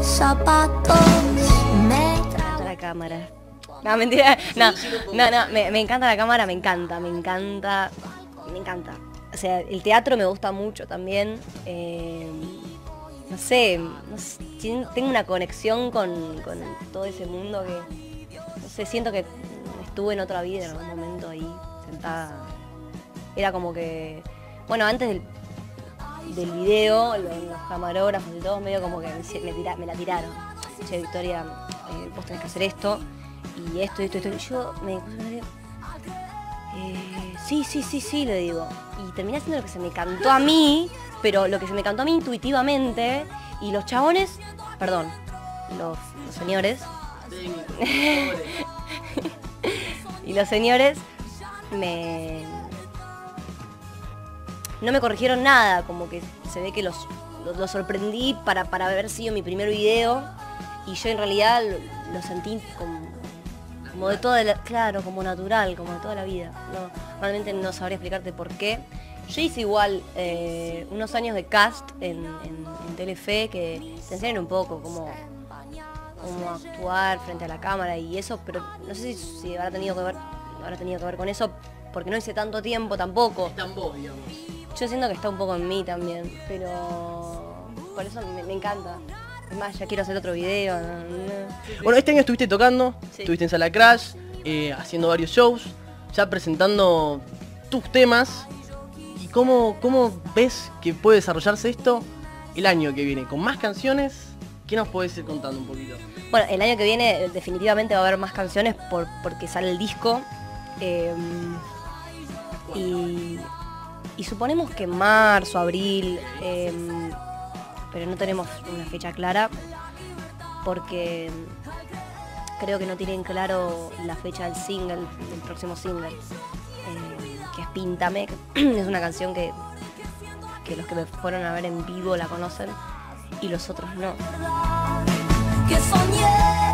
zapatos. Me encanta la cámara. No, mentira. No, me encanta la cámara, me encanta. O sea, el teatro me gusta mucho también. No sé, tengo una conexión con todo ese mundo que, no sé, siento que estuve en otra vida en algún momento ahí, sentada. Era como que, bueno, antes del video, los camarógrafos y todos medio como que me la tiraron. Che, Victoria, vos tenés que hacer esto, y esto. Y yo me sí, le digo. Y terminé haciendo lo que se me cantó a mí, pero lo que se me cantó a mí intuitivamente, y los chabones, perdón, los señores, y los señores no me corrigieron nada, como que se ve que los sorprendí para haber sido mi primer video, y yo en realidad lo sentí como de toda claro, como natural, como de toda la vida. No, realmente no sabría explicarte por qué. Yo hice igual unos años de cast en Telefe que te enseñan un poco cómo actuar frente a la cámara y eso, pero no sé si habrá tenido que ver con eso, porque no hice tanto tiempo tampoco. Está en vos, digamos. Yo siento que está un poco en mí también, pero por eso me encanta. Es más, ya quiero hacer otro video. Bueno, este año estuviste tocando, sí. Estuviste en Sala Crash, haciendo varios shows, ya presentando tus temas. ¿Y cómo ves que puede desarrollarse esto el año que viene? ¿Con más canciones? ¿Qué nos podés ir contando un poquito? Bueno, el año que viene definitivamente va a haber más canciones porque sale el disco. Y suponemos que en marzo, abril, pero no tenemos una fecha clara porque creo que no tienen claro la fecha del single, del próximo single, que es Píntame, que es una canción que los que me fueron a ver en vivo la conocen y los otros no. que soñé.